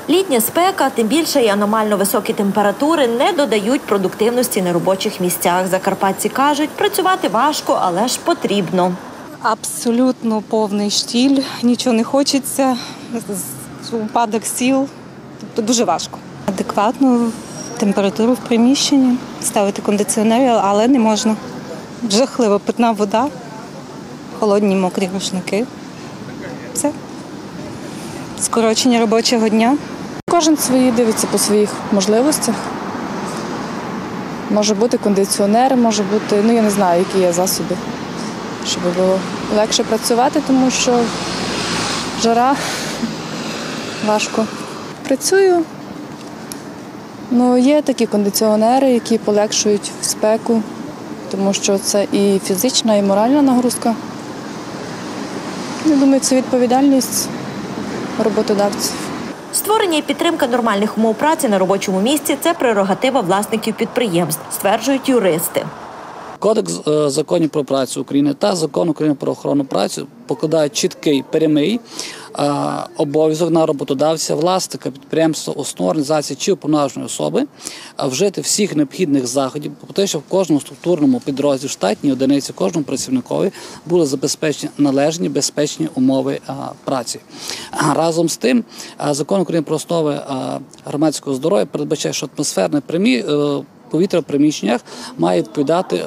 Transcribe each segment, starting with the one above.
Літня спека, тим більше і аномально високі температури не додають продуктивності на робочих місцях. Закарпатці кажуть, працювати важко, але ж потрібно. Абсолютно повний штіль, нічого не хочеться, упадок сіл, тобто дуже важко. Адекватну температуру в приміщенні, ставити кондиціонер, але не можна. Жахливо, питна вода, холодні мокрі рушники. Все. Скорочення робочого дня. Кожен свої дивиться по своїх можливостях. Може бути кондиціонер, може бути, я не знаю, які є засоби, щоб було легше працювати, тому що жара, важко. Працюю. Є такі кондиціонери, які полегшують спеку, тому що це і фізична, і моральна нагрузка. Я думаю, це відповідальність роботодавців. Створення і підтримка нормальних умов праці на робочому місці – це прерогатива власників підприємств, стверджують юристи. Кодекс законів про працю України та Закон України про охорону праці покладають чіткий, прямий обов'язок на роботодавця, власника підприємства, установи, організації чи уповноваженої особи вжити всіх необхідних заходів, по те, щоб в кожному структурному підрозділі, штатній одиниці, кожному працівникові були забезпечені належні, безпечні умови праці. Разом з тим, Закон України про основи громадського здоров'я передбачає, що атмосферне повітря в приміщеннях має відповідати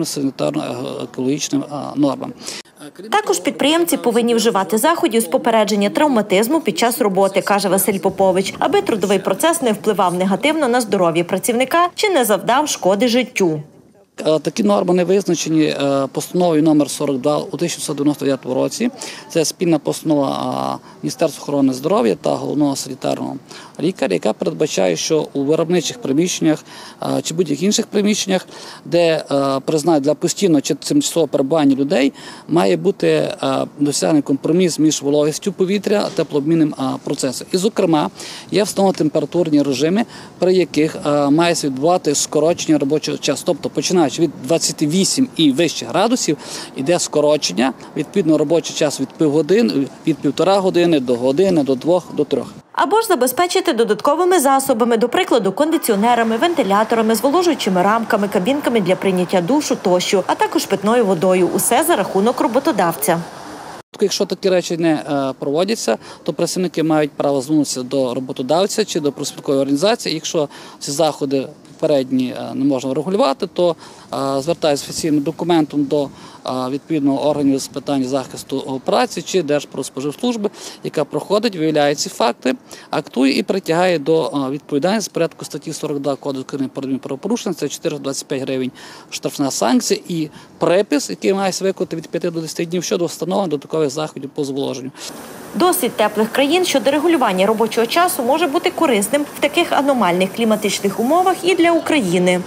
санітарно-екологічним нормам. Також підприємці повинні вживати заходів з попередження травматизму під час роботи, каже Василь Попович, аби трудовий процес не впливав негативно на здоров'я працівника чи не завдав шкоди життю. Такі норми не визначені постановою номер 42 у 1999 році. Це спільна постанова Міністерства охорони здоров'я та головного санітарного лікаря, яка передбачає, що у виробничих приміщеннях чи будь-яких інших приміщеннях, де признають для постійного чи тимчасового перебування людей, має бути досягнений компроміс між вологістю повітря та теплообмінним процесом. І, зокрема, є встановлені температурні режими, при яких має відбувати скорочення робочого часу, тобто починаючи від 28 і вище градусів, йде скорочення, відповідно робочий час від півтора години до години, до 2, до 3. Або ж забезпечити додатковими засобами, до прикладу, кондиціонерами, вентиляторами, зволожуючими рамками, кабінками для прийняття душу тощо, а також питною водою. Усе за рахунок роботодавця. Якщо такі речі не проводяться, то працівники мають право звернутися до роботодавця чи до профспілкової організації. Якщо ці заходи попередні не можна регулювати, то звертаються з офіційним документом до відповідного органу з питань захисту праці чи Держпродспоживслужби, яка проходить, виявляє ці факти, актує і притягає до відповідальності в порядку статті 42 Кодексу України про адмінправопорушення, це 425 гривень штрафна санкція і припис, який має виконати від 5 до 10 днів щодо встановлення додаткових заходів по зволоженню. Досвід теплих країн щодо регулювання робочого часу може бути корисним в таких аномальних кліматичних умовах і для України.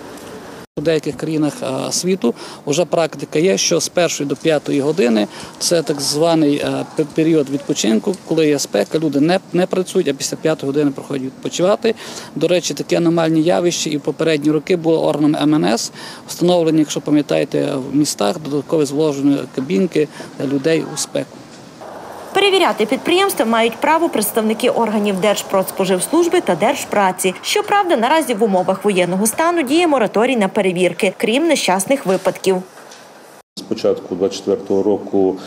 У деяких країнах світу вже практика є, що з 1 до 5 години це так званий період відпочинку, коли є спека, люди не працюють, а після 5 години проходять відпочивати. До речі, такі аномальні явища і в попередні роки були органами МНС встановлені, якщо пам'ятаєте, в містах додаткові зволожені кабінки для людей у спеку. Перевіряти підприємства мають право представники органів Держпродспоживслужби та Держпраці. Щоправда, наразі в умовах воєнного стану діє мораторій на перевірки, крім нещасних випадків. З початку 2024 року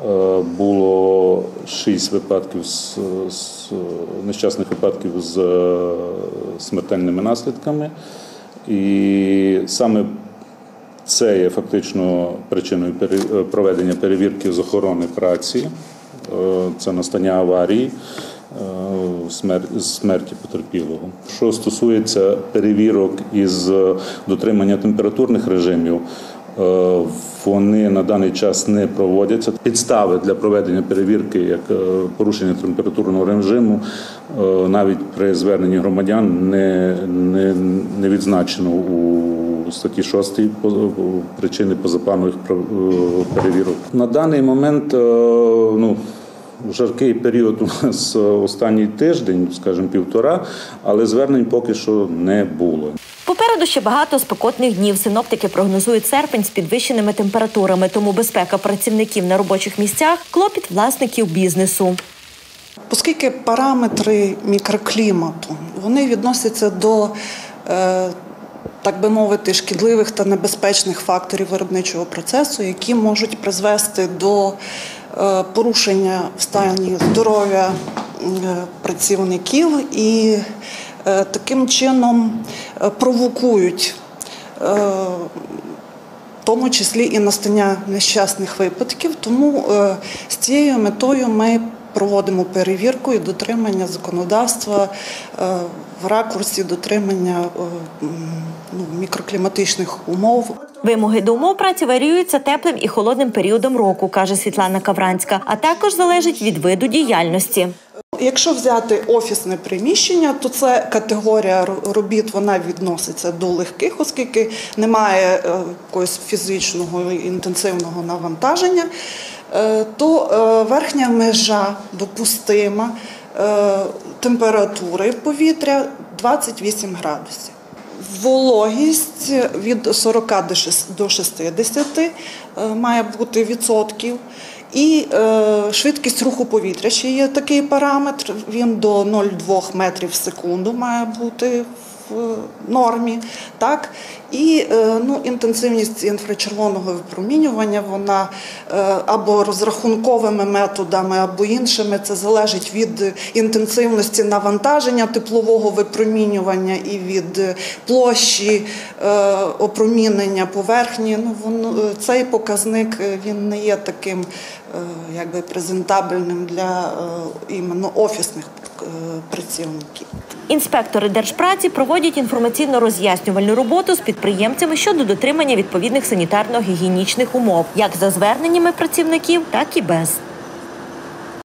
було 6 випадків нещасних випадків з смертельними наслідками. І саме це є фактично причиною проведення перевірки з охорони праці. Це настання аварії, смерті потерпілого. Що стосується перевірок із дотримання температурних режимів, вони на даний час не проводяться. Підстави для проведення перевірки, як порушення температурного режиму, навіть при зверненні громадян не відзначено у статті 6 причини позапланових перевірок. На даний момент жаркий період у нас останній тиждень, скажімо, півтора, але звернень поки що не було. Попереду ще багато спекотних днів. Синоптики прогнозують серпень з підвищеними температурами, тому безпека працівників на робочих місцях – клопіт власників бізнесу. Оскільки параметри мікроклімату, вони відносяться до, так би мовити, шкідливих та небезпечних факторів виробничого процесу, які можуть призвести до порушення в стані здоров'я працівників і таким чином провокують, в тому числі і настання нещасних випадків. Тому з цією метою ми проводимо перевірку і дотримання законодавства в ракурсі дотримання мікрокліматичних умов. Вимоги до умов праці варіюються теплим і холодним періодом року, каже Світлана Кавранська, а також залежить від виду діяльності. Якщо взяти офісне приміщення, то це категорія робіт, вона відноситься до легких, оскільки немає якогось фізичного інтенсивного навантаження, то верхня межа допустима температури повітря 28 градусів. Вологість від 40 до 60 має бути відсотків. І швидкість руху повітря ще є такий параметр, він до 0,2 метрів в секунду має бути в нормі. Так? І інтенсивність інфрачервоного випромінювання, вона або розрахунковими методами, або іншими, це залежить від інтенсивності навантаження теплового випромінювання і від площі опромінення поверхні. Цей показник він не є таким презентабельним для іменно офісних працівників. Інспектори Держпраці проводять інформаційно-роз'яснювальну роботу з підприємцями щодо дотримання відповідних санітарно-гігієнічних умов, як за зверненнями працівників, так і без.